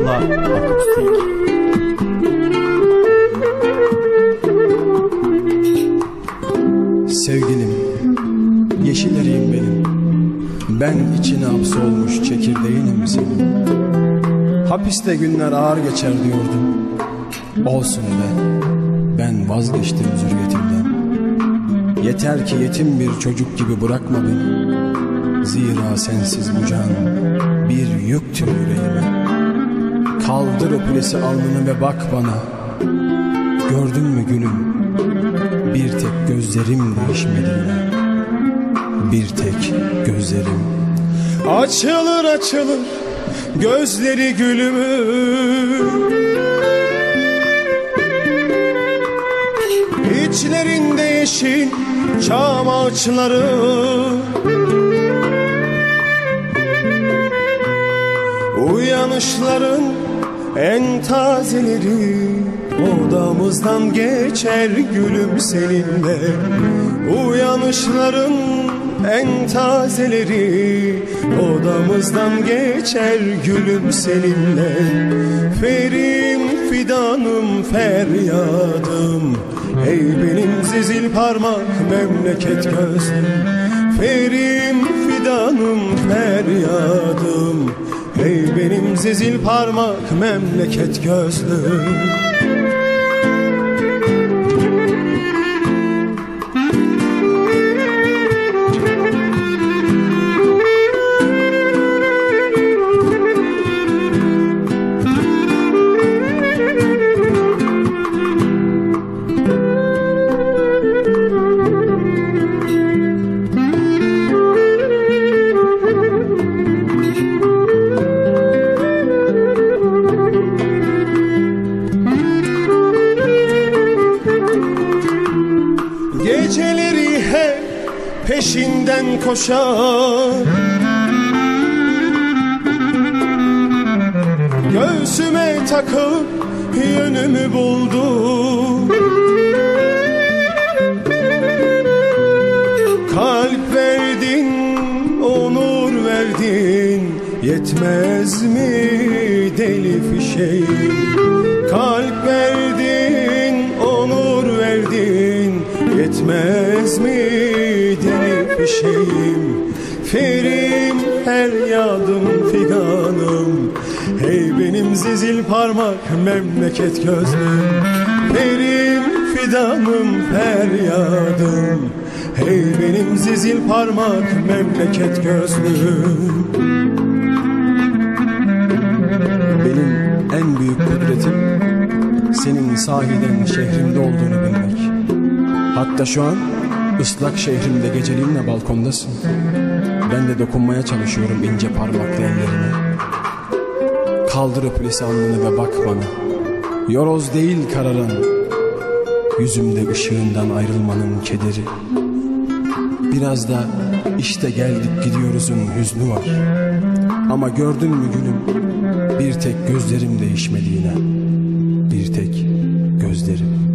İnşallah akustik. Sevgilim, yeşil eriğim benim. Ben içine hapsolmuş çekirdeğinim senin. Hapiste günler ağır geçer diyordum. Olsun be, ben vazgeçtim zürriyetimden. Yeter ki yetim bir çocuk gibi bırakma beni. Zira sensiz bu can bir yüktür yüreğime. Kaldır öpülesi alnını ve bak bana. Gördün mü gülüm, bir tek gözlerim değişmediğine. Bir tek gözlerim. Açılır açılır gözleri gülümün, İçlerinde yeşil çam ağaçları. Uyanışların en tazeleri odamızdan geçer gülüm seninle. Uyanışların en tazeleri odamızdan geçer gülüm seninle. Ferim fidanım feryadım, ey benim zizil parmak memleket gözlüm. Ferim fidanım feryadım, ey benim zizil parmak memleket gözlüm. Geceleri hep peşinden koşar, göğsüme takıp yönümü buldum. Kalp verdin, onur verdin, yetmez mi deli fişeğim? Kalp verdin, onur verdin, yetmez mi deli fişeğim? Ferim feryadım figanım, hey benim zizil parmak memleket gözlüm. Ferim fidanım feryadım, hey benim zizil parmak memleket gözlüm. Benim en büyük kudretim senin sahiden şehrimde olduğunu bilmek. Hatta şu an ıslak şehrimde geceliğinle balkondasın. Ben de dokunmaya çalışıyorum ince parmaklı ellerine. Kaldır öpülesi alnını ve bak bana. Yoroz değil kararan, yüzümde ışığından ayrılmanın kederi. Biraz da işte geldik gidiyoruzun hüznü var. Ama gördün mü gülüm, bir tek gözlerim değişmediğine. Bir tek gözlerim.